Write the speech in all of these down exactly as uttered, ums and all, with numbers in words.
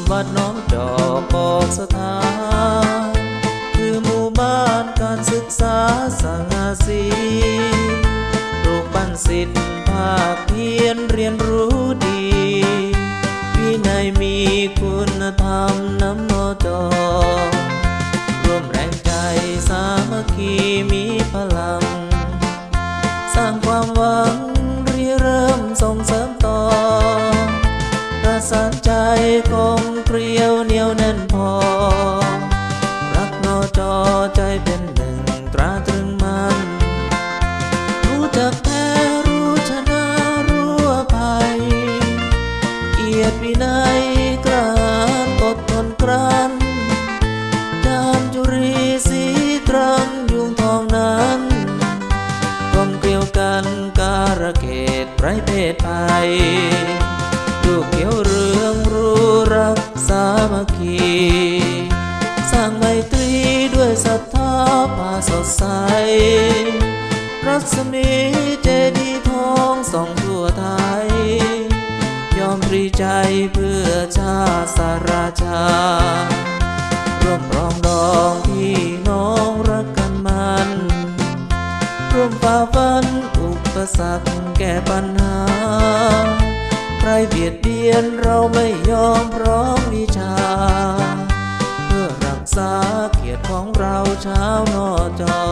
วัดน้องจอกบอกสถานคือหมู่บ้านการศึกษาสังอาสีปลูกปั้นศิษย์ภาคเพียรเรียนรู้ดีวินัยมีคุณธรรมน้ำนอจอร่วมแรงใจสามัคคีมีพลังสร้างความหวังริเริ่มส่งเสริมต่อประสานใจกลมเกลียวเหนียวแน่นพอรักนอจอใจเป็นหนึ่งตราตรึงมันรู้จักแพ้รู้ชนะรู้อภัยเกียรติวินัยกล้าอดทนกรันจามจุรีสีตรังยุงทองนั้นกลมเกลียวกันการะเกตไร้เพศภัยลูกเขียวเรืองรู้รักสามัคคีสร้างไมตรีด้วยศรัทธาพาสดใสรัศมีเจดีย์ทองส่องทั่วไทยยอมปรีใจเพื่อชาติสราชาร่วมปรองดองพี่น้องรักกันมันร่วมฝ่าฟันอุปสรรคแก้ปัญหาใครเบียดเบียนเราไม่ยอมพร้อมวิชาเพื่อรักษาเกียรติของเราชาวนอจอ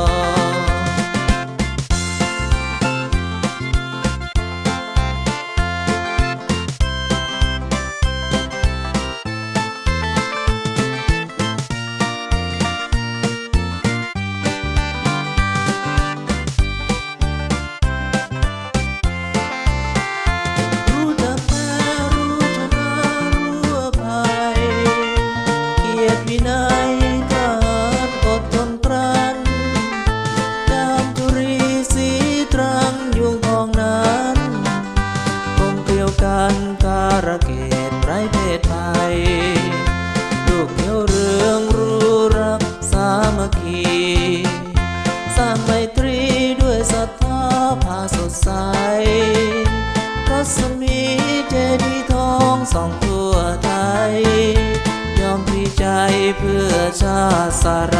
วินัยกล้าอดทนกรันจามจุรีสีตรังยุงทองนั้นคงเกลียวกันการะเกตไร้เพศภัยลูกเขียวเรืองรู้รักสามัคคีสร้างไมตรีด้วยศรัทธาพาสดใสรัศมีเจดีย์ทองส่องทั่วไทยยอมพลีใจเพื่อชาติส